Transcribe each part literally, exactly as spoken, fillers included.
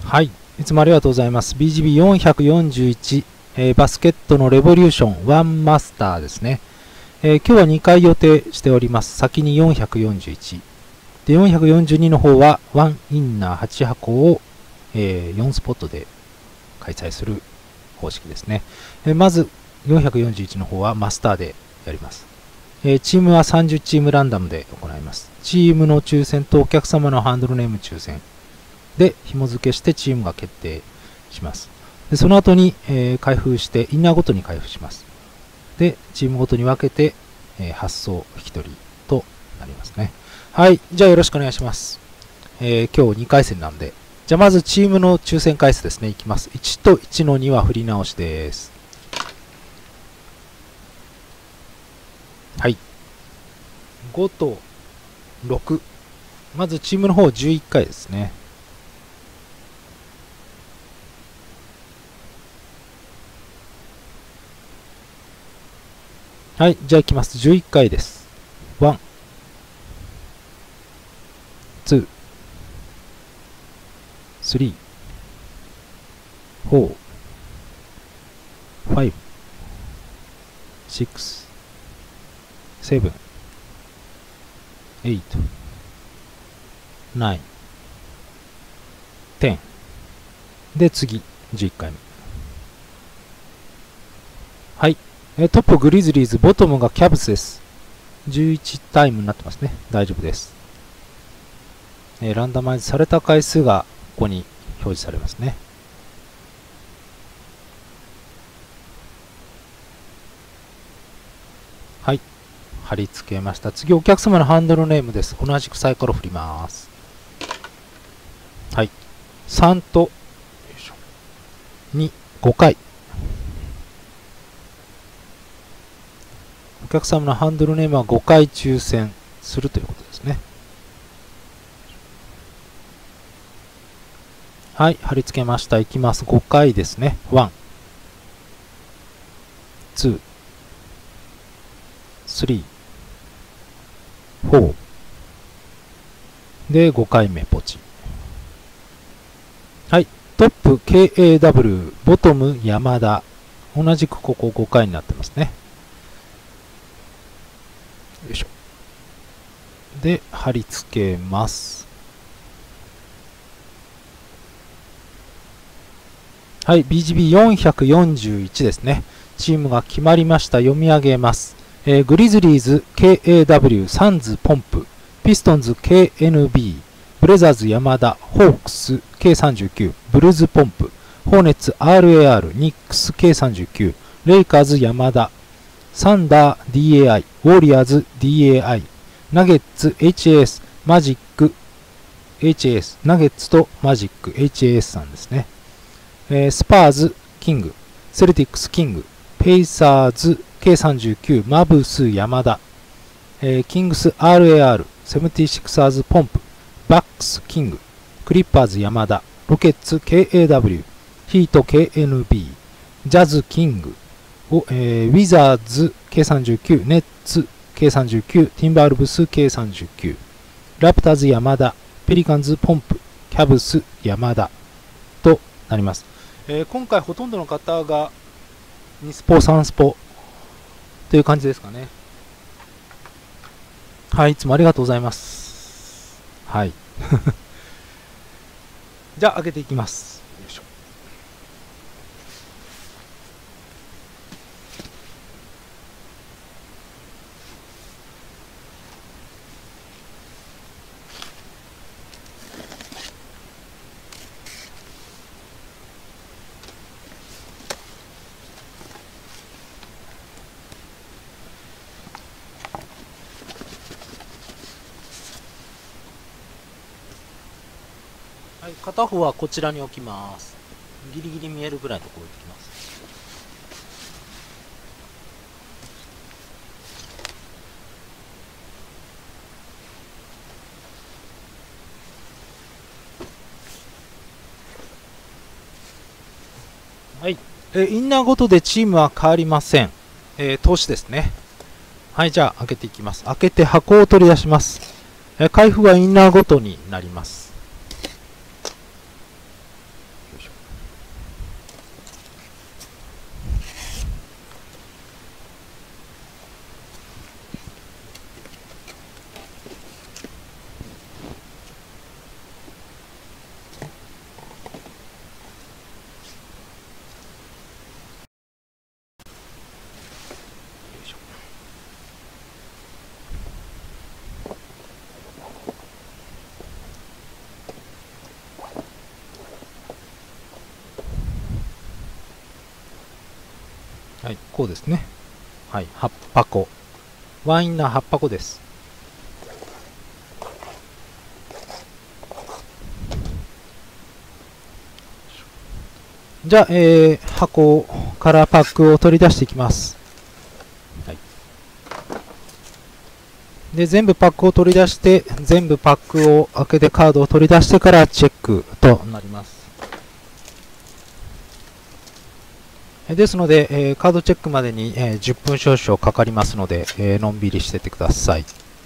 はい、いつもありがとうございます。ビージービーよんひゃくよんじゅういち、えー、バスケットのレボリューションワンマスターですね。えー、今日はにかい予定しております。先によんひゃくよんじゅういち。で、よんひゃくよんじゅうにの方はワンインナーはち箱を、えー、よんスポットで開催する方式ですね。えー、まずよんひゃくよんじゅういちの方はマスターでやります。えー、チームはさんじゅうチームランダムで行います。チームの抽選とお客様のハンドルネーム抽選で紐付けしてチームが決定します。でその後に、えー、開封してインナーごとに開封します。でチームごとに分けて、えー、発送引き取りとなりますね。はい、じゃあよろしくお願いします。えー、今日にかい戦なんで、じゃあまずチームの抽選回数ですね、いきます。いちといちのには振り直しです。はい。ごとろく。まずチームの方じゅういっかいですね。はい、じゃあいきます。じゅういっかいです。ワン、ツー、スリー、フォー、ファイブ、シックス、セブン、エイト、ナイン、テン。で、次、じゅういっかいめ。はい。トップグリズリーズ、ボトムがキャブスです。じゅういちタイムになってますね。大丈夫です。えー、ランダマイズされた回数がここに表示されますね。はい。貼り付けました。次、お客様のハンドルネームです。同じくサイコロ振ります。はい。さんとに、ごかい。お客様のハンドルネームはごかい抽選するということですね。はい、貼り付けました。いきます。ごかいですね。ワン、ツー、スリー、フォー。で、ごかいめポチ。はい、トップ ケーエーダブリュー、ボトム山田。同じくここごかいになってますね。よいしょ。で、貼り付けます。はい、ビージービーよんひゃくよんじゅういちですね。チームが決まりました。読み上げます。えー、グリズリーズ ケーエーダブリュー、サンズポンプ、ピストンズ ケーエヌビー、ブレザーズ山田、ホークス ケーさんじゅうきゅう、ブルーズポンプ、ホーネッツ アールエーアール、ニックス ケーさんじゅうきゅう、レイカーズ山田、サンダー ディーエーアイ、ウォリアーズ ディーエーアイ、ナゲッツ エイチエーエス、マジック エイチエーエス、ナゲッツとマジック エイチエーエス さんですね。えー、スパーズキング、セルティックスキング、ペイサーズ ケーさんじゅうきゅう、マブス山田、えー、キングス アールエーアール、セブンティシクサーズポンプ、バックスキング、クリッパーズ山田、ロケッツ ケーエーダブリュー、ヒート ケーエヌビー、ジャズキング、えー、ウィザーズ ケーさんじゅうきゅう、ネッツ ケーさんじゅうきゅう、ティンバールブス ケーさんじゅうきゅう、ラプターズ山田、ペリカンズポンプ、キャブス山田となります。えー、今回ほとんどの方がにスポさんスポという感じですかね。はい、いつもありがとうございます。はい。じゃあ開けていきます。よいしょ。はい、片方はこちらに置きます。ギリギリ見えるぐらいのところに置いてきます。はい、えインナーごとでチームは変わりません。えー、投資ですね。はい、じゃあ開けていきます。開けて箱を取り出します。えー、開封はインナーごとになります。 はい、こうですね。はい、はちぱこ。ワンインナーはちぱこです。じゃあ、えー、箱からパックを取り出していきます。はい、で、全部パックを取り出して、全部パックを開けてカードを取り出してからチェックとなります。ですので、えー、カードチェックまでに、えー、じゅっぷん少々かかりますので、えー、のんびりしててください。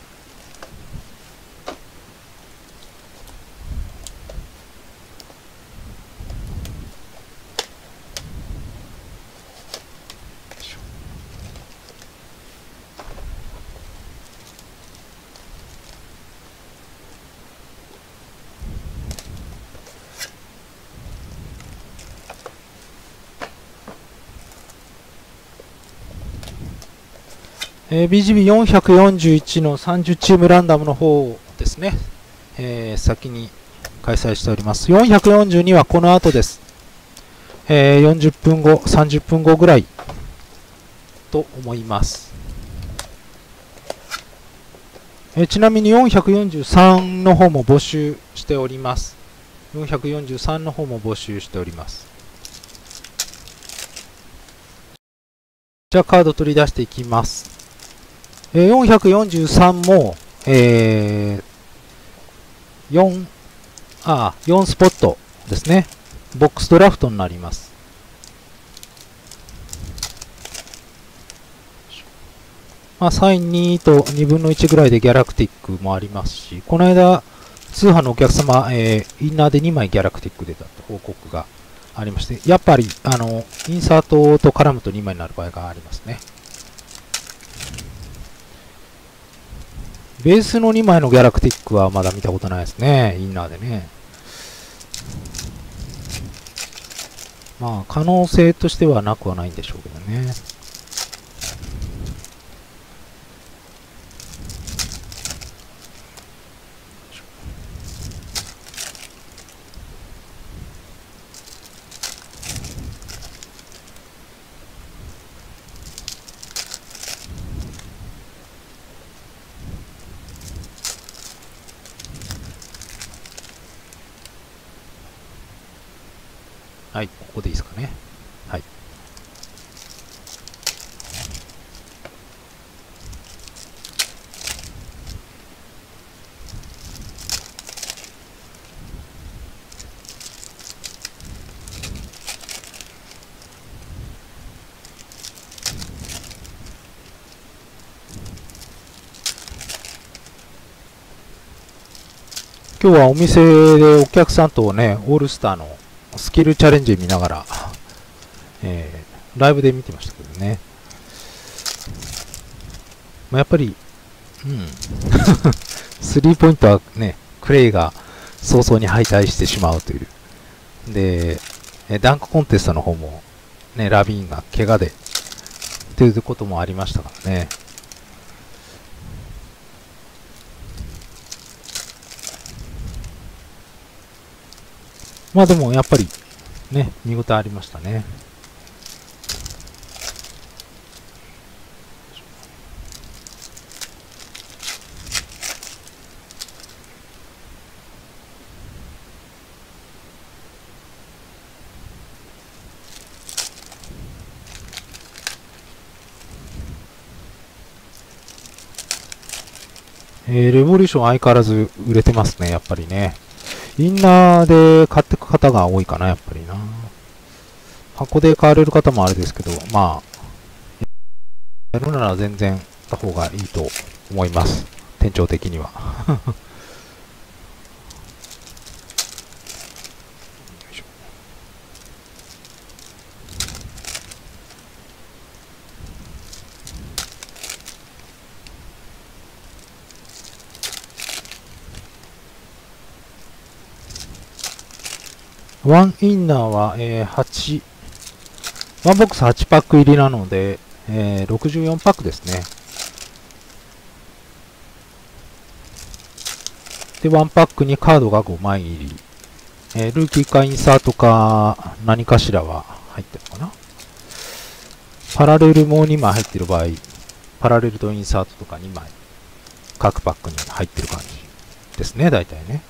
えー、ビージービーよんひゃくよんじゅういち のさんじゅうチームランダムの方ですね、えー、先に開催しております。よんひゃくよんじゅうにはこの後です。えー、よんじゅっぷんご、さんじゅっぷんごぐらいと思います。えー、ちなみによんひゃくよんじゅうさんの方も募集しております。よんひゃくよんじゅうさんの方も募集しております。じゃあカード取り出していきます。えー、よんひゃくよんじゅうさんも、えー、よん、あ、よんスポットですね。ボックスドラフトになります。まあ、サインにとにぶんのいちぐらいでギャラクティックもありますし、この間、通販のお客様、えー、インナーでにまいギャラクティック出たと報告がありまして、やっぱり、あの、インサートと絡むとにまいになる場合がありますね。ベースのにまいのギャラクティックはまだ見たことないですね。インナーでね。まあ、可能性としてはなくはないんでしょうけどね。はい、ここでいいですかね。はい。今日はお店でお客さんとね、オールスターのスキルチャレンジ見ながら、えー、ライブで見てましたけどね。まあ、やっぱり、うん。スリーポイントはね、クレイが早々に敗退してしまうという。で、ダンクコンテストの方も、ね、ラビーンが怪我で、ということもありましたからね。まあでもやっぱりね、見応えありましたね。えー、レボリューション相変わらず売れてますね、やっぱりね。インナーで買っていく方が多いかな、やっぱりな。箱で買われる方もあれですけど、まあ、やるなら全然た方がいいと思います。店長的には。ワンインナーは、えー、はち、ワンボックスはちパック入りなので、えー、ろくじゅうよんパックですね。で、ワンパックにカードがごまい入り。えー、ルーキーかインサートか何かしらは入ってるのかな。 パラレルもにまい入ってる場合、パラレルとインサートとかにまい、各パックに入ってる感じですね、大体ね。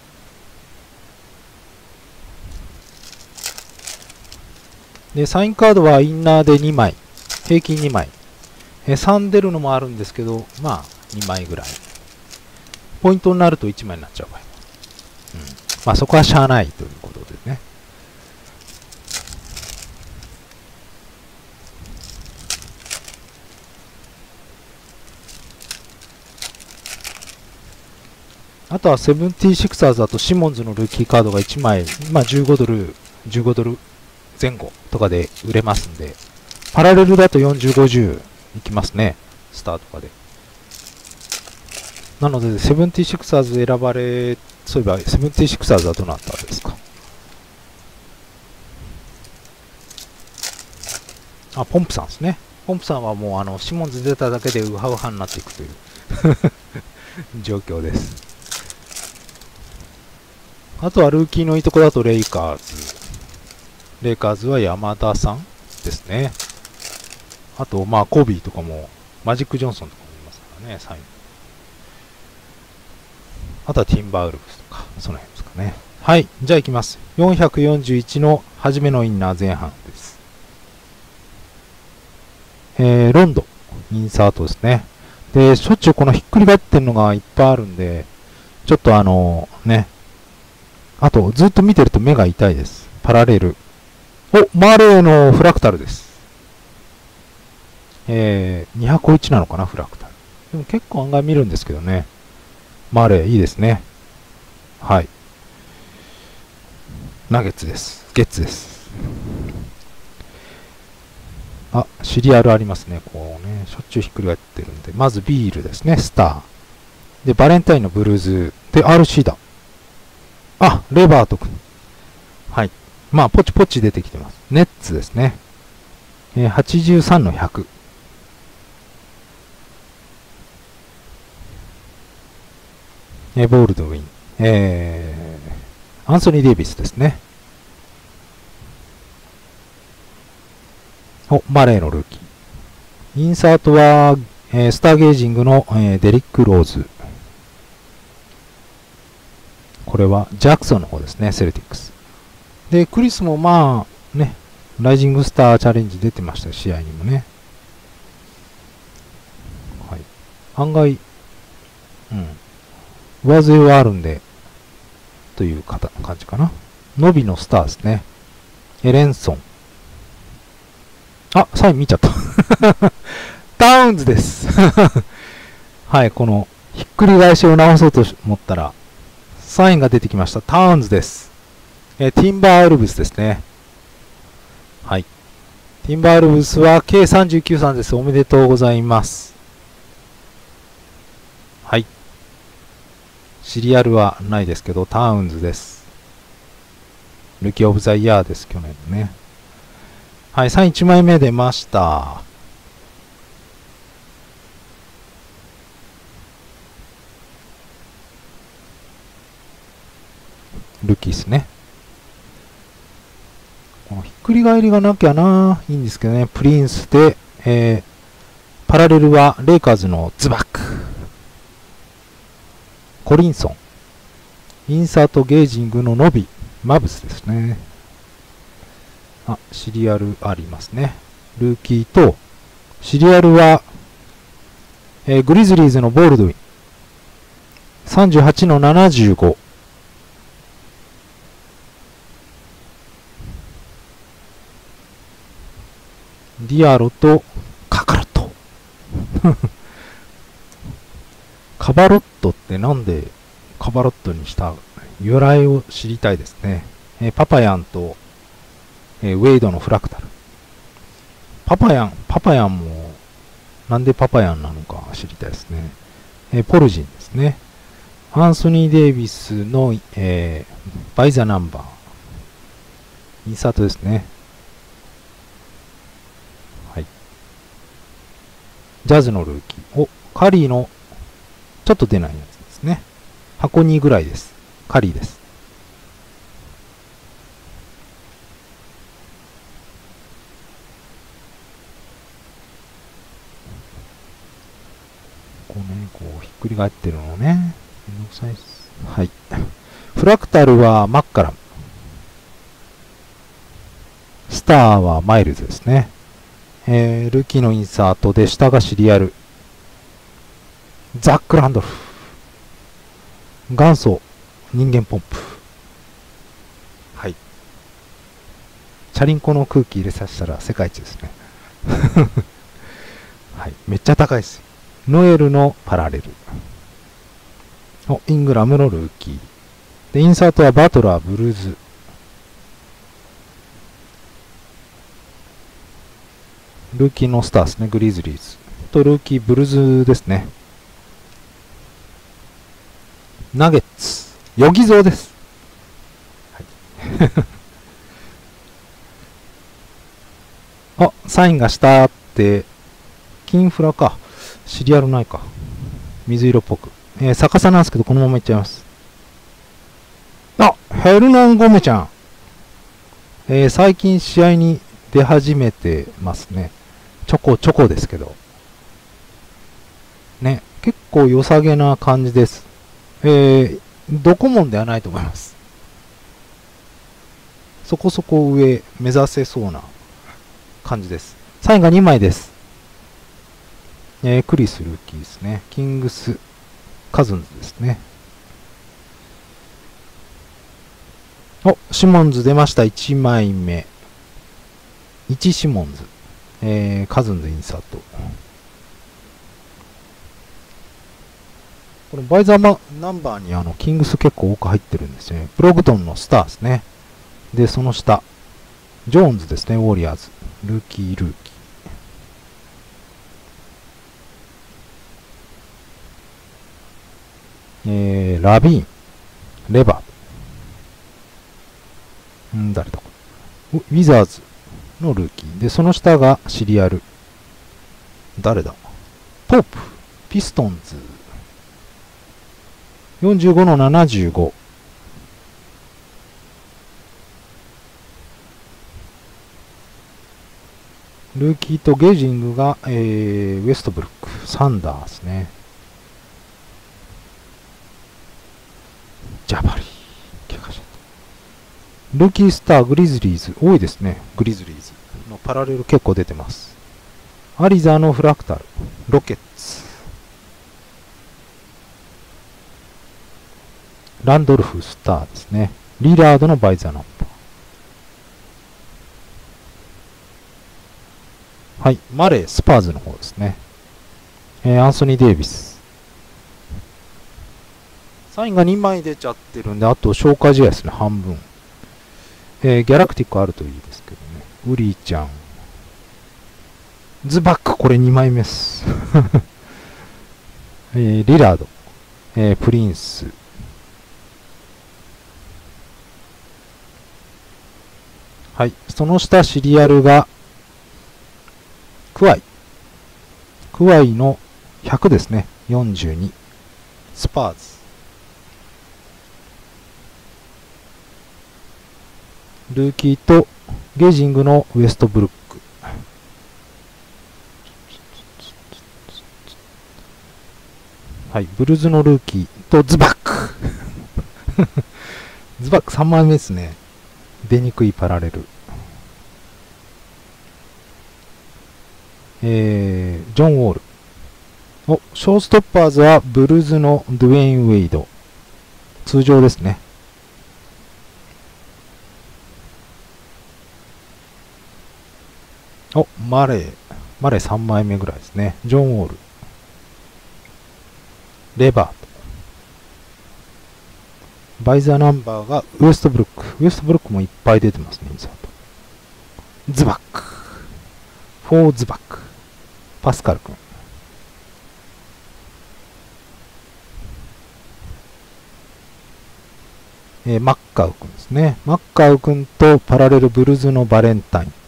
で、サインカードはインナーでにまい、平均にまい。えさん出るのもあるんですけど、まあ、にまいぐらい。ポイントになるといちまいになっちゃう場合も。うん。まあ、そこはしゃあないということですね。あとはセブンティーシクサーズだとシモンズのルーキーカードがいちまい、まあじゅうごドル、じゅうごドルぜん後とかで売れますんで、パラレルだとよんじゅう、ごじゅういきますね。スターとかで。なので、セブンティーシクサーズ選ばれ、そういえば、セブンティーシクサーズはどなたですか？あ、ポンプさんですね。ポンプさんはもう、あの、シモンズ出ただけでウハウハになっていくという状況です。あとはルーキーのいいとこだとレイカーズ。レイカーズは山田さんですね。あと、まあ、コビーとかも、マジック・ジョンソンとかもいますからね、サイン。あとはティンバーウルフスとか、その辺ですかね。はい、じゃあ行きます。よんひゃくよんじゅういちの初めのインナー前半です。えー、ロンド、インサートですね。で、しょっちゅうこのひっくり返ってるのがいっぱいあるんで、ちょっとあのー、ね、あと、ずっと見てると目が痛いです。パラレル。お、マーレーのフラクタルです。えー、にひゃくいちなのかな、フラクタル。でも結構案外見るんですけどね。マーレー、いいですね。はい。ナゲッツです。ゲッツです。あ、シリアルありますね。こうね、しょっちゅうひっくり返ってるんで。まずビールですね、スター。で、バレンタインのブルーズ。で、アールシー だ。あ、レバーとく。はい。まあ、ポチポチ出てきてます。ネッツですね。えー、はちじゅうさんのひゃく。えー、ボールドウィン。えー、アンソニー・デイビスですね。お、マレーのルーキー。インサートは、えー、スターゲージングの、えー、デリック・ローズ。これはジャクソンの方ですね、セルティックス。で、クリスもまあ、ね、ライジングスターチャレンジ出てました、試合にもね。はい。案外、うん。上背はあるんで、という感じかな。ノビのスターですね。エレンソン。あ、サイン見ちゃった。タウンズです。はい、この、ひっくり返しを直そうと思ったら、サインが出てきました。タウンズです。えー、ティンバーウルブスですね。はい。ティンバーウルブスは計さんじゅうきゅうさんです。おめでとうございます。はい。シリアルはないですけど、タウンズです。ルキーオブザイヤーです、去年のね。はい、サインいちまいめ出ました。ルキーですね。このひっくり返りがなきゃな、いいんですけどね。プリンスで、えー、パラレルはレイカーズのズバック。コリンソン。インサートゲージングのノビ。マブスですね。あ、シリアルありますね。ルーキーと、シリアルは、えー、グリズリーズのボールドウィン。さんじゅうはちのななじゅうご。ディアロとカカロット。カバロットってなんでカバロットにした由来を知りたいですね。えー、パパヤンと、えー、ウェイドのフラクタル。パパヤン、パパヤンもなんでパパヤンなのか知りたいですね。えー、ポルジンですね。アンソニー・デイビスの、えー、バイザナンバー。インサートですね。はい。ジャズのルーキー。お、カリーのちょっと出ないやつですね。箱にぐらいです。カリーです。 う、ひっくり返ってるのね。めんどくさいです。はい。フラクタルはマッカラム。スターはマイルズですね。えー、ルーキーのインサートで、下がシリアル。ザック・ランドルフ。元祖人間ポンプ。はい。チャリンコの空気入れさせたら世界一ですね。はい。めっちゃ高いですよ。ノエルのパラレル。お、イングラムのルーキー。で、インサートはバトラー、ブルーズ。ルーキーのスターですね、グリズリーズ。と、ルーキー、ブルーズですね。ナゲッツ。ヨギゾーです。はい、あ、サインがしたって、キンフラか。シリアルないか。水色っぽく。えー、逆さなんですけど、このままいっちゃいます。あ、ヘルナン・ゴメちゃん。えー、最近試合に出始めてますね。ちょこちょこですけど。ね、結構良さげな感じです。えー、ドコモンではないと思います。そこそこ上目指せそうな感じです。サインがにまいです。えー、クリス・ルーキーですね。キングス・カズンズですね。お、シモンズ出ました。いちまいめ。いちシモンズ。えー、カズンズインサート。このバイザーナンバーにあの、キングス結構多く入ってるんですよね。ブログトンのスターですね。で、その下。ジョーンズですね、ウォリアーズ。ルーキー、ルーキー。えー、ラビーン。レバー。んー、誰だこれ。ウィザーズのルーキー。で、その下がシリアル。誰だポープ。ピストンズ。よんじゅうごのななじゅうご。ルーキーとゲージングが、えー、ウェストブルック。サンダーですね。ジャバリー。怪我しちゃった。ルーキースター、グリズリーズ。多いですね。グリズリーズのパラレル結構出てます。アリザのフラクタル。ロケッツ。ランドルフスターですね。リラードのバイザーナンバー。はい。マレー、スパーズの方ですね。えー、アンソニー・デイビス。サインがにまい出ちゃってるんで、あと消化試合ですね、半分。えー、ギャラクティックあるといいですけどね。ウリーちゃん。ズバック、これにまいめです。えー、リラード。えー、プリンス。はい。その下、シリアルが、クワイ。クワイのひゃくですね。よんじゅうに。スパーズ。ルーキーとゲージングのウエストブルック。はい。ブルーズのルーキーとズバック。ズバックさんまいめですね。出にくいパラレル。えー、ジョン・ウォール。お、ショーストッパーズはブルーズのドゥエイン・ウェイド。通常ですね。お、マレー。マレーさんまいめぐらいですね。ジョン・ウォール。レバート。バイザーナンバーがウエストブルック。ウエストブルックもいっぱい出てますね、インサート。ズバック。フォーズバック。パスカル君。えー、マッカウ君ですね。マッカウ君とパラレルブルーズのバレンタイン。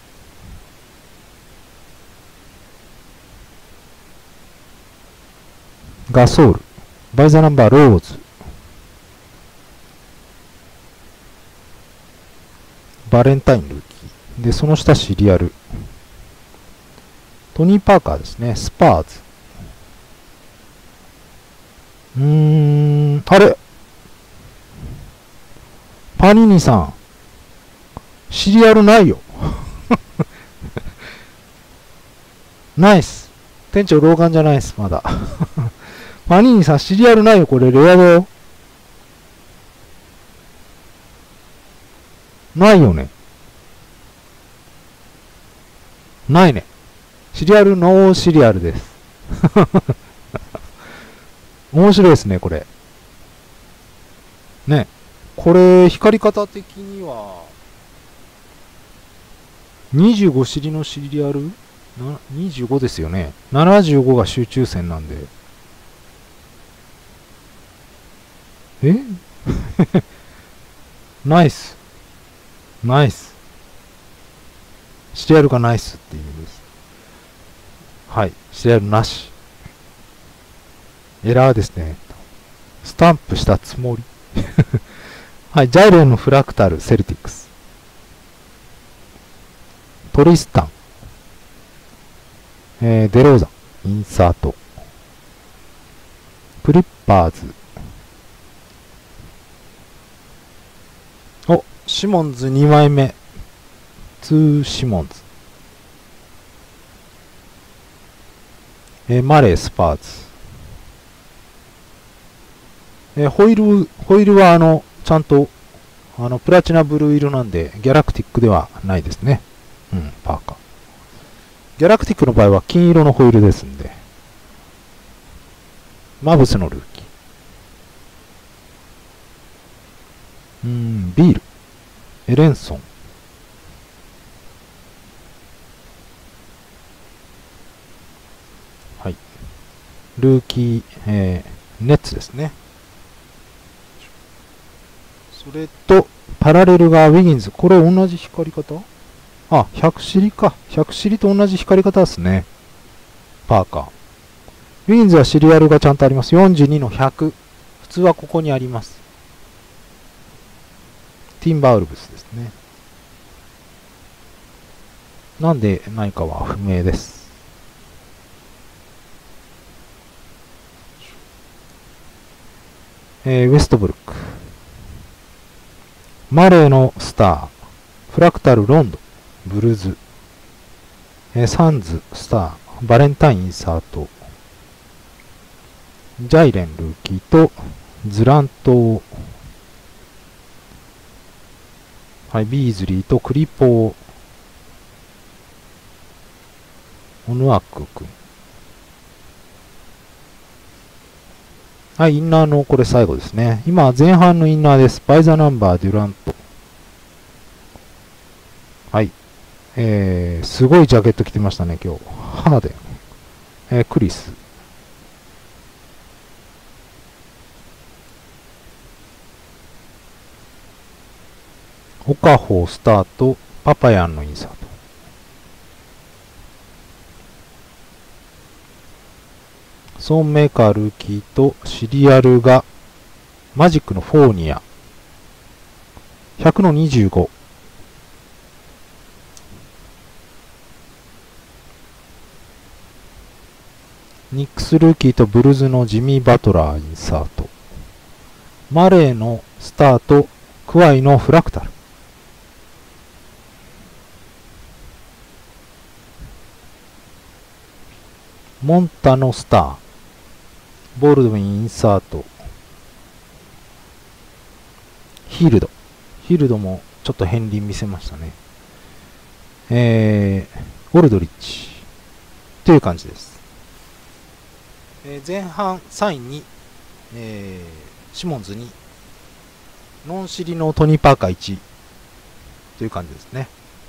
ガソール。バイザーナンバーローズ。バレンタインルーキー。で、その下シリアル。トニー・パーカーですね。スパーズ。 うーん、あれパニーニさん、シリアルないよ。ナイス。店長老眼じゃないです、まだ。パニーニさん、シリアルないよ、これ、レアだよ。ないよね。ないね。シリアル、ノーシリアルです。面白いですね、これ。ね。これ、光り方的には、にじゅうごシリのシリアルなにじゅうごですよね。ななじゅうごが集中線なんで。えナイス。ナイス。シリアルがナイスっていう意味です。はい。シリアルなし。エラーですね。スタンプしたつもり。はい。ジャイレンのフラクタル、セルティックス。トリスタン。えー、デローザン、インサート。クリッパーズ。お、シモンズにまいめ。ツーシモンズ。えー、マレー、スパーズ。えー、ホイール、ホイールはあの、ちゃんと、あの、プラチナブルー色なんで、ギャラクティックではないですね。うん、パーカー。ギャラクティックの場合は金色のホイールですんで。マブスのルーキー。うーん、ビール。エレンソン。はい。ルーキー、えー、ネッツですね。それと、パラレルがウィギンズ。これ同じ光り方あ、ひゃくシリか。ひゃくシリと同じ光り方ですね。パーカー。ウィギンズはシリアルがちゃんとあります。よんじゅうにのひゃく。普通はここにあります。ティンバーウルブスですね。なんでないかは不明です。えー、ウェストブルック。マレーのスター。フラクタルロンド。ブルーズ。えー、サンズスター。バレンタインインサート。ジャイレンルーキーとズラント。はい、ビーズリーとクリポー。オヌアック君。はい、インナーのこれ最後ですね。今、前半のインナーです。バイザナンバー、デュラント。はい。えー、すごいジャケット着てましたね、今日。ハーデン。えー、クリス。オカホー、スタート、パパヤンのインサート。ソーンメーカールーキーとシリアルがマジックのフォーニア。ひゃくのにじゅうご。ニックスルーキーとブルズのジミー・バトラーインサート。マレーのスターとクワイのフラクタル。モンタのスター。ボールドウィンインサート。ヒールド。ヒールドもちょっと片鱗見せましたね。えー、オルドリッチ。という感じです。えー、前半さんいに、えー、シモンズに、ノンシリのトニー・パーカーいちという感じですね。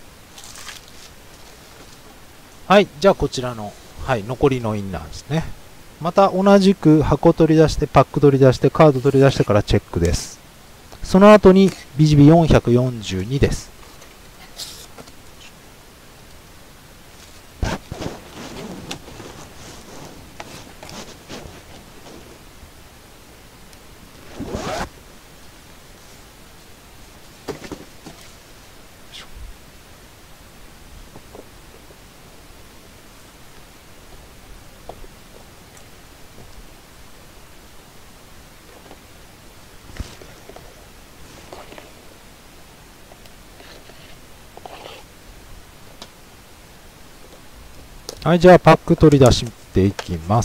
はい、じゃあこちらの、はい、残りのインナーですね。また同じく箱取り出して、パック取り出して、カード取り出してからチェックです。その後に ビージービーよんひゃくよんじゅうにです。 はい、じゃあパック取り出していきます。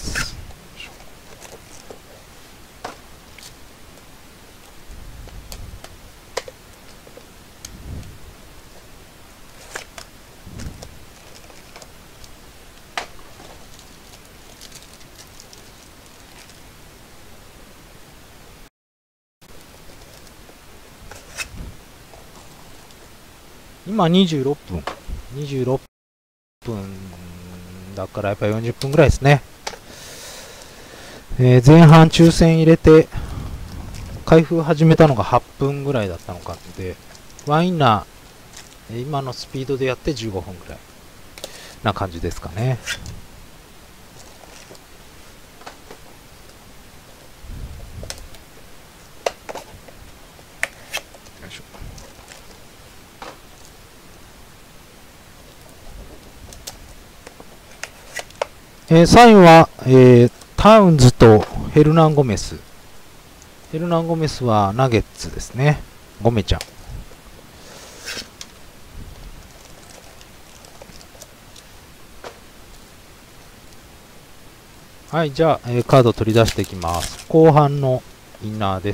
今にじゅうろっぷん。にじゅうろっぷんだからやっぱりよんじゅっぷんぐらいですね。えー、前半抽選入れて、開封始めたのがはっぷんぐらいだったのかで、ワインナー、今のスピードでやってじゅうごふんぐらいな感じですかね。よいしょ。えー、サインは、えー、タウンズとヘルナンゴメス。ヘルナンゴメスはナゲッツですね。ゴメちゃん。はい、じゃあ、えー、カード取り出していきます。後半のインナーです。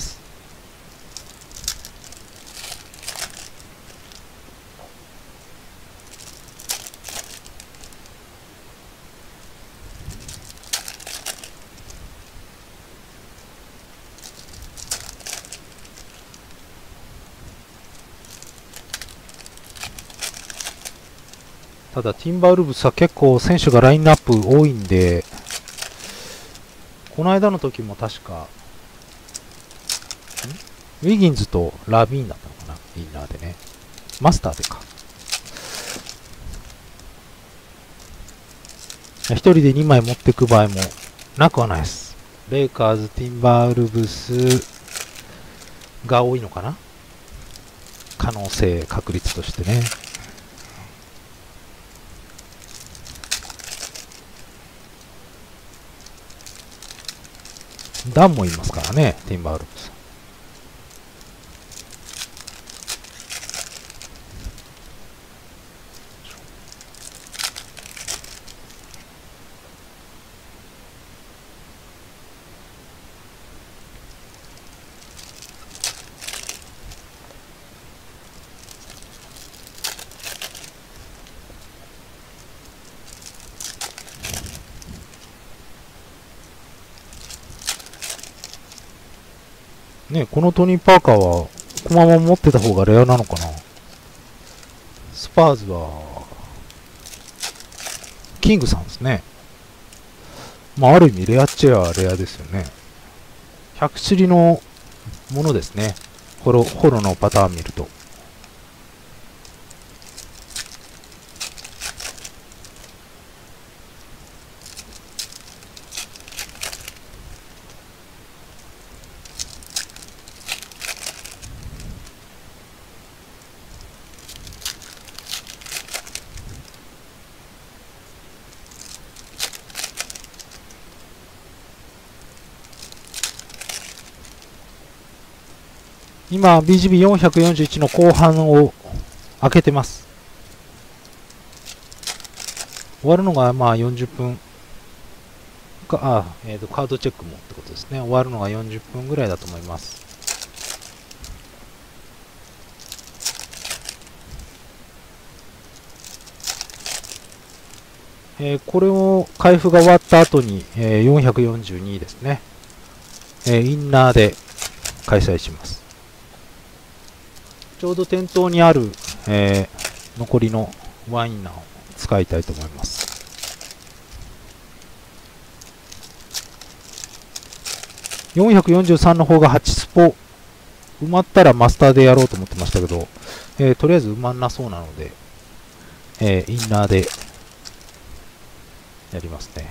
ただ、ティンバーウルブスは結構選手がラインナップ多いんで、この間の時も確か、んウィギンズとラビーンだったのかな、インナーでね。マスターでか。一人でにまい持っていく場合もなくはないです。レイカーズ、ティンバーウルブスが多いのかな、可能性、確率としてね。ダンもいますからね、ティンバーウルブス。ね、このトニー・パーカーは、このまま持ってた方がレアなのかな。スパーズは、キングさんですね。まあ、ある意味レアっちゃレアですよね。ひゃくチリのものですね。ホロ、ホロのパターン見ると。今、ビージービーよんひゃくよんじゅういち の後半を開けてます。終わるのがまあよんじゅっぷんか、あ、えーと、カードチェックもってことですね。終わるのがよんじゅっぷんぐらいだと思います。えー、これを開封が終わった後に、えー、よんひゃくよんじゅうにですね、えー、インナーで開催します。ちょうど店頭にある、えー、残りのワインナーを使いたいと思います。よんひゃくよんじゅうさんの方がはちスポ埋まったらマスターでやろうと思ってましたけど、えー、とりあえず埋まんなそうなので、えー、インナーでやりますね。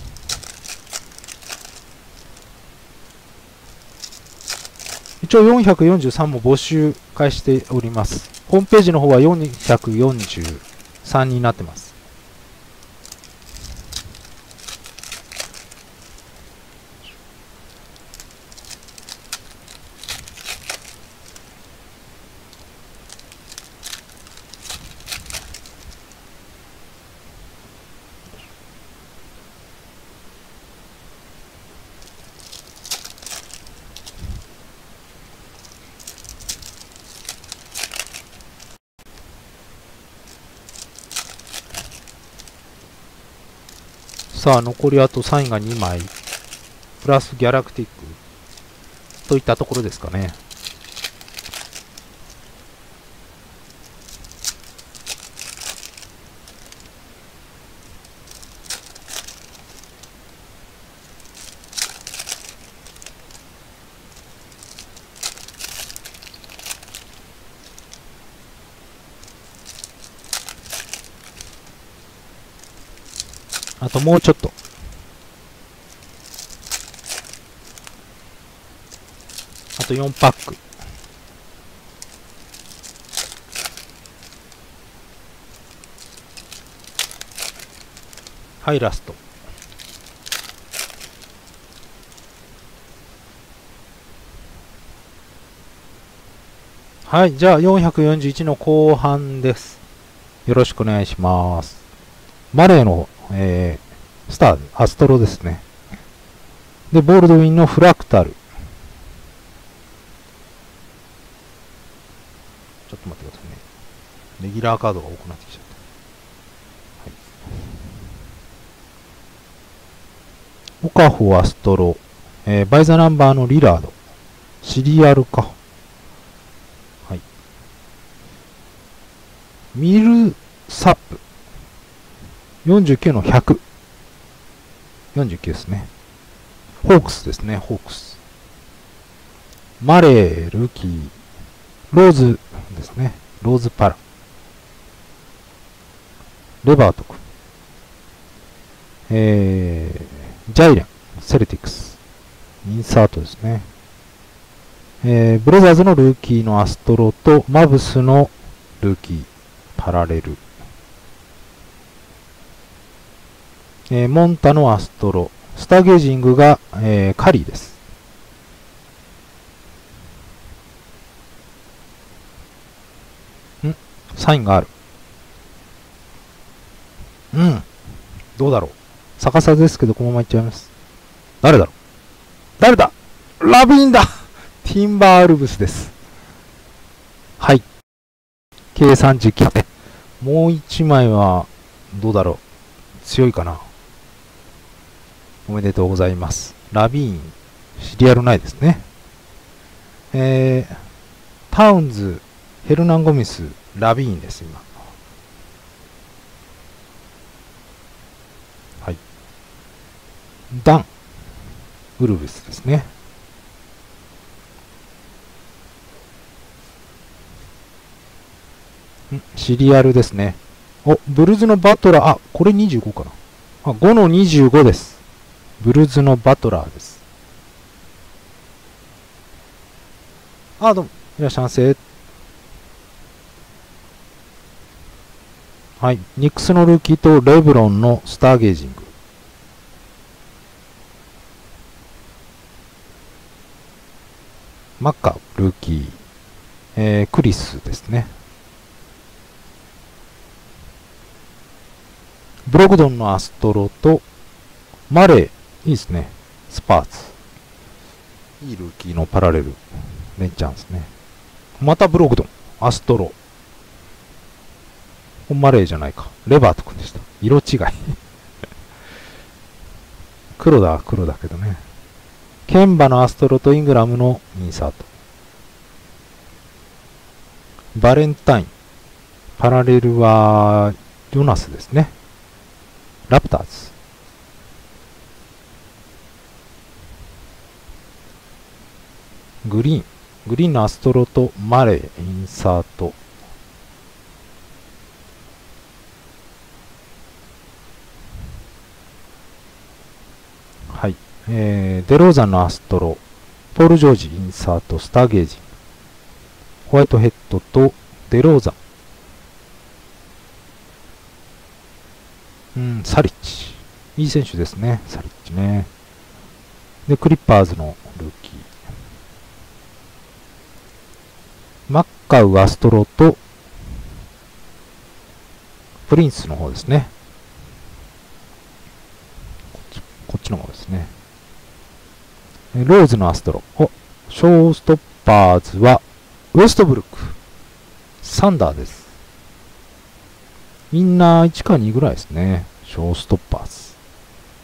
一応よんひゃくよんじゅうさんも募集開しております。ホームページの方はよんひゃくよんじゅうさんになってます。 さあ、残りあとサインがにまい。プラスギャラクティック。といったところですかね。あともうちょっと。あとよんパック。はい、ラスト。はい、じゃあよんひゃくよんじゅういちの後半です。よろしくお願いします。マレーの、えー、スター、アストロですね。で、ボールドウィンのフラクタル。ちょっと待ってくださいね。レギュラーカードが多くなってきちゃった。はい、オカフォアストロ、えー、バイザナンバーのリラード。シリアルか。はい。ミルサップ。よんじゅうきゅうのひゃく。よんじゅうきゅうですね。ホークスですね、ホークス。マレー、ルーキー、ローズですね。ローズパラ。レバート君。えー、ジャイレン、セルティックス。インサートですね。えー、ブレザーズのルーキーのアストロと、マブスのルーキー、パラレル。えー、モンタのアストロ。スターゲージングが、えー、カリーです。んサインがある。うん。どうだろう。逆さですけど、このままいっちゃいます。誰だろう。誰だ。ラビーンだ。ティンバールブスです。はい。計さんじゅうきゅう。もういちまいは、どうだろう。強いかな。おめでとうございます。ラビーン、シリアルないですね。えー、タウンズ、ヘルナンゴミス、ラビーンです、今。はい。ダン、ウルブスですね。んシリアルですね。お、ブルズのバトラー、あ、これにじゅうごかな。あ、ごのにじゅうごです。ブルズのバトラーです。あ、どうも、いらっしゃいませ。はい。ニックスのルーキーとレブロンのスターゲージング。マッカー、ルーキー。えー、クリスですね。ブログドンのアストロと、マレー、いいですね。スパーツ。いいルーキーのパラレル。レンチャンですね。またブログドン、アストロ。マレーじゃないか。レバート君でした。色違い。黒だ、黒だけどね。ケンバのアストロとイングラムのインサート。バレンタイン。パラレルは、ヨナスですね。ラプターズ。グリーン。グリーンのアストロとマレー、インサート。はい。えー、デローザンのアストロ。ポール・ジョージ、インサート、スターゲージ。ホワイトヘッドとデローザン。うん、サリッチ。いい選手ですね、サリッチね。で、クリッパーズのルーキー。マッカウ、アストロと、プリンスの方ですね。こっち、こっちの方ですね。ローズのアストロ。お、ショーストッパーズは、ウエストブルック。サンダーです。みんないちかにぐらいですね。ショーストッパーズ。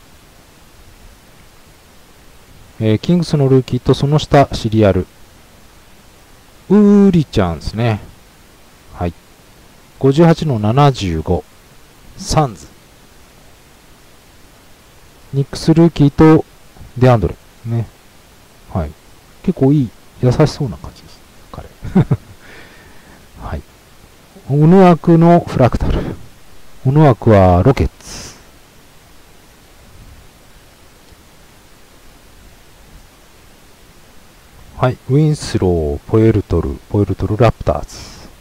えー、キングスのルーキーとその下シリアル。ウーリちゃんですね。はい。ごじゅうはちのななじゅうご。サンズ。ニックスルーキーとデアンドレ。ね。はい。結構いい、優しそうな感じです。彼。はい。オヌワクのフラクタル。オヌワクはロケッツ。はい。ウィンスロー、ポエルトル、ポエルトルラプターズ。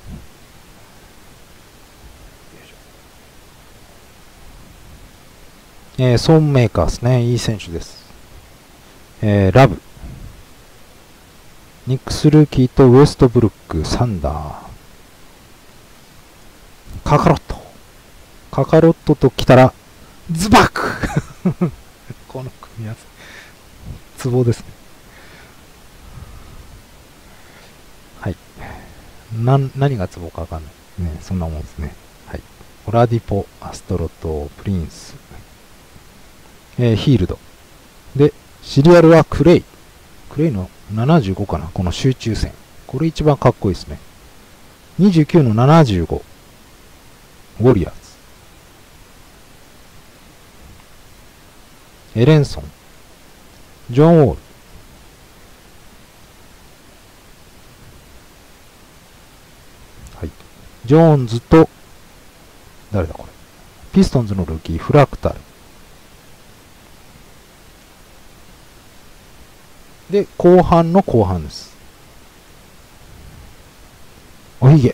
えー、ソーンメーカーですね。いい選手です。えー、ラブ。ニックスルーキーとウエストブルック、サンダー。カカロット。カカロットと来たら、ズバックこの組み合わせ。ツボですね。はい。な、何がツボかわかんない。ね、そんなもんですね。はい。オラディポ、アストロとプリンス。えー、ヒールド。で、シリアルはクレイ。クレイのななじゅうごかな。この集中戦。これ一番かっこいいですね。にじゅうきゅうのななじゅうご。ウォリアーズ。エレンソン。ジョン・ウォール。はい。ジョーンズと、誰だこれ。ピストンズのルーキー、フラクタル。で、後半の後半です。おひげ。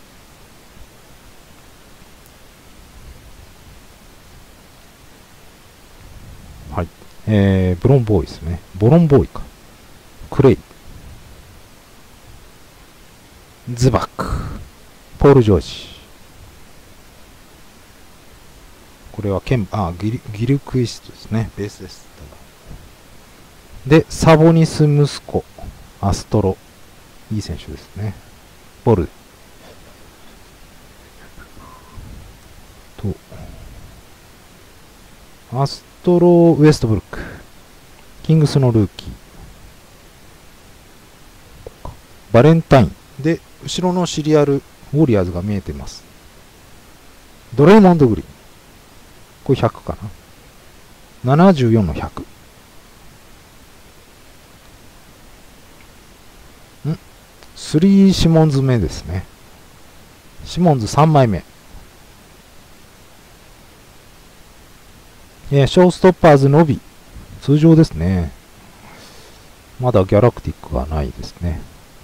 はい。えー、ブロンボーイですね。ボロンボーイか。クレイ。ズバック。ポール・ジョージ。これはケン、あ、ギル、ギルクイストですね。ベースです。で、サボニス息子、アストロ。いい選手ですね。ボル。と、アストロ、ウエストブルック。キングスのルーキー。バレンタイン。で、後ろのシリアル、ウォリアーズが見えています。ドレイモンド・グリーン。これひゃくかな。ななじゅうよんのひゃく。んスリーシモンズ目ですね。シモンズさんまいめ。えー、ショーストッパーズのび。通常ですね。まだギャラクティックがないですね。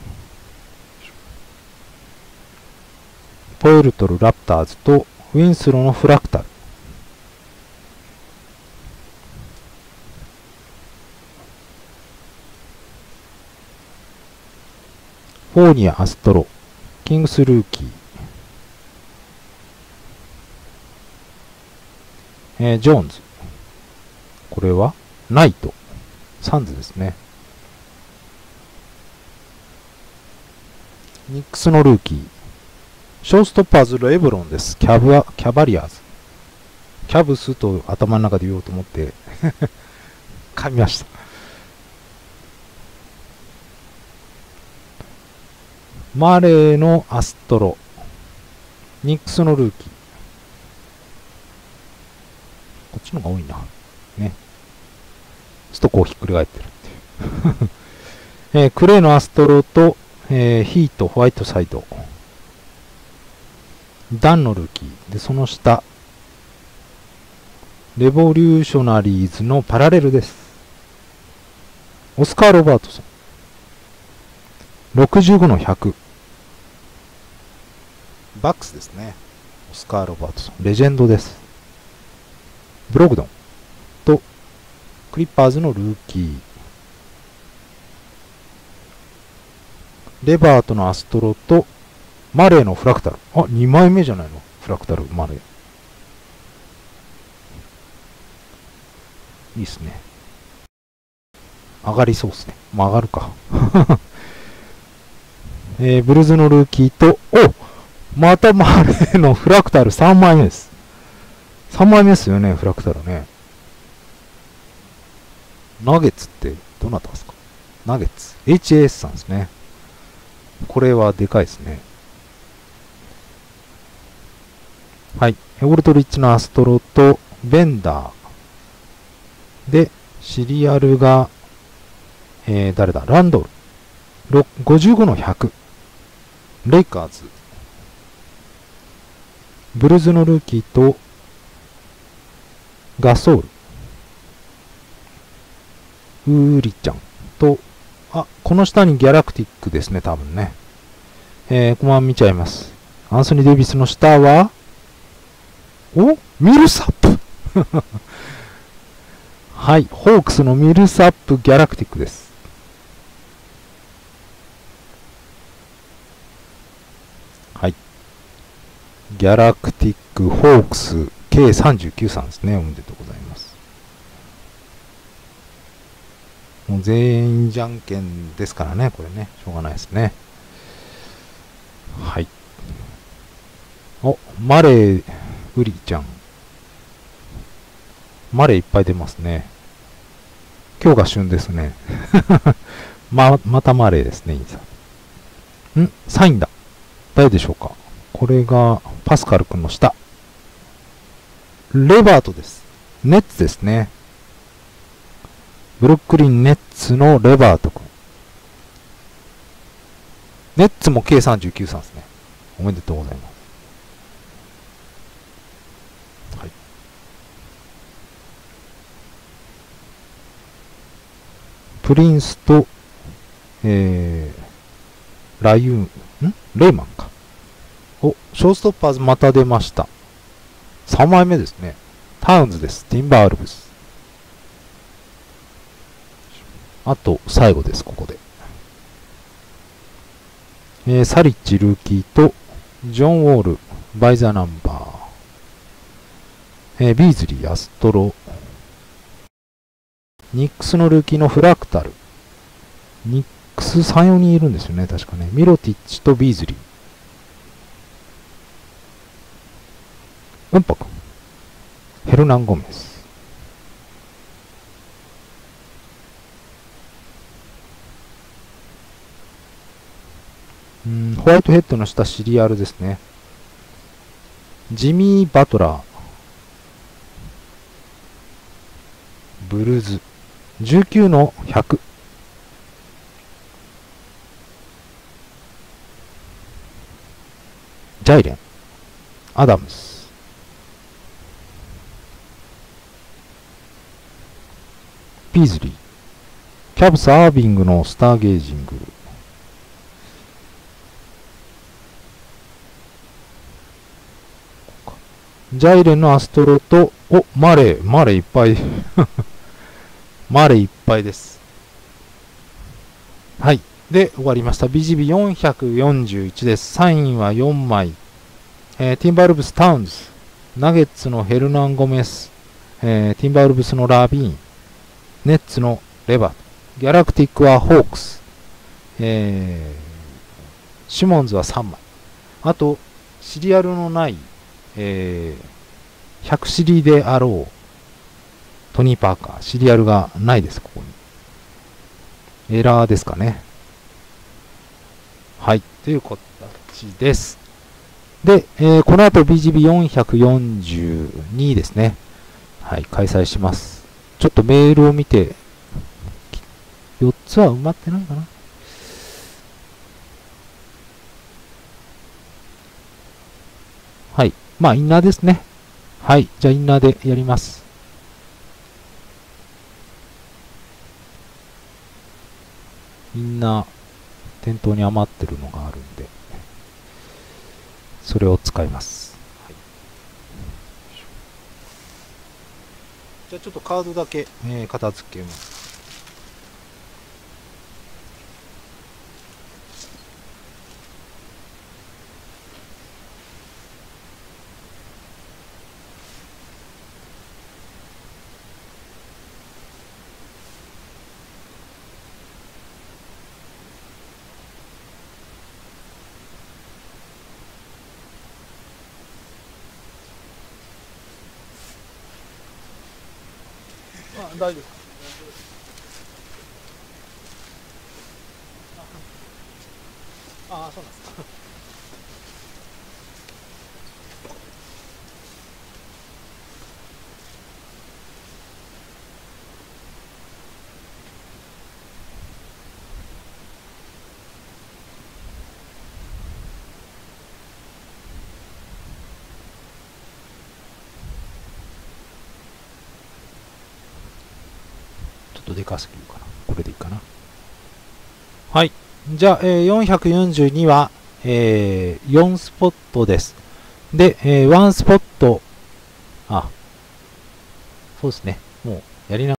ポエルトル・ラプターズとウィンスローのフラクタル。フォーニア・アストロ。キングス・ルーキー。えー、ジョーンズ。これはナイト。サンズですね。ニックスのルーキー。ショーストッパーズ、レブロンです。キャブア、キャバリアーズ。キャブスと頭の中で言おうと思って、噛みました。マレーのアストロ。ニックスのルーキー。こっちの方が多いな。ね。ストコをひっくり返ってるっていう。えー、クレイのアストロと、えー、ヒート、ホワイトサイド。ダンのルーキー。で、その下。レボリューショナリーズのパラレルです。オスカー・ロバートソン。ろくじゅうごのひゃく。バックスですね。オスカー・ロバートソン。レジェンドです。ブログドンとクリッパーズのルーキー。レバートのアストロとマレーのフラクタル。あ、にまいめじゃないのフラクタル、マレー。いいっすね。上がりそうっすね。まあ上がるか。えー、ブルズのルーキーと、おまたマレーのフラクタルさんまいめです。さんまいめですよね、フラクタルね。ナゲッツってどなたですか？ ナゲッツ。エイチエーエス さんですね。これはでかいですね。はい。オルトリッチのアストロと、ベンダー。で、シリアルが、えー、誰だランドル。ごじゅうごのひゃく。レイカーズ。ブルーズのルーキーと、ガソール。ウーリちゃんと、あ、この下にギャラクティックですね、多分ね。えー、このまま見ちゃいます。アンソニー・デイビスの下は、おミルサップはい、ホークスのミルサップ・ギャラクティックです。はい。ギャラクティック、ホークス、ケーさんじゅうきゅう さんですね。おめでとうございます。もう全員じゃんけんですからね、これね。しょうがないですね。はい。お、マレー、ウリちゃん。マレーいっぱい出ますね。今日が旬ですね。ま、またマレーですね、インさん。んサインだ。誰でしょうか。これが、パスカル君の下。レバートです。ネッツですね。ブルックリンネッツのレバート君。ネッツも ケーさんじゅうきゅう さんですね。おめでとうございます。はい。プリンスと、えー、ラユーン、んレイマンか。お、ショーストッパーズまた出ました。さんまいめですね。タウンズです。ティンバーウルブス。あと、最後です、ここで。えー、サリッチルーキーと、ジョン・ウォール、バイザーナンバー。えー、ビーズリー、アストロ。ニックスのルーキーのフラクタル。ニックスさん、よにんいるんですよね、確かね。ミロティッチとビーズリー。うんぱくん。ヘルナン・ゴメス。うん、ホワイトヘッドの下シリアルですね。ジミー・バトラー。ブルーズ。じゅうきゅうのひゃく。ジャイレン。アダムス。ピーズリー。キャブス・アービングのスターゲージング。ジャイレンのアストロと、お、マレー、マレーいっぱい。マレーいっぱいです。はい。で、終わりました。ビージービーよんひゃくよんじゅういちです。サインはよんまい。えー、ティンバーウルブス・タウンズ。ナゲッツのヘルナン・ゴメス。えー、ティンバーウルブスのラビーン。ネッツのレバート。ギャラクティックはホークス。えー、シモンズはさんまい。あと、シリアルのない、えー、ひゃくシリであろう、トニー・パーカー、シリアルがないです、ここに。エラーですかね。はい、という形です。で、えー、この後 ビージービーよんひゃくよんじゅうに ですね。はい、開催します。ちょっとメールを見て、よっつは埋まってないかな。はい。まあ、インナーですね。はい。じゃあ、インナーでやります。インナー、店頭に余ってるのがあるんで、それを使います。はい、じゃあ、ちょっとカードだけ、えー、片付けます。あ、大丈夫ですか。 ああ、そうなんですか。ちょっとでかすぎるかな。これでいいかな。はい。じゃあ、えー、よんひゃくよんじゅうには、えー、よんスポットです。で、えー、いちスポット、あ、そうですね。もうやりな